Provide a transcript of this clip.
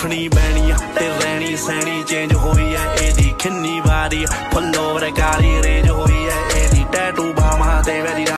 रखनी बैनी ते रहनी सहनी चेंज हुई है एदी किन्नी बारी फुल्लो काली रेंज हुई है एदी टैटू बामा ते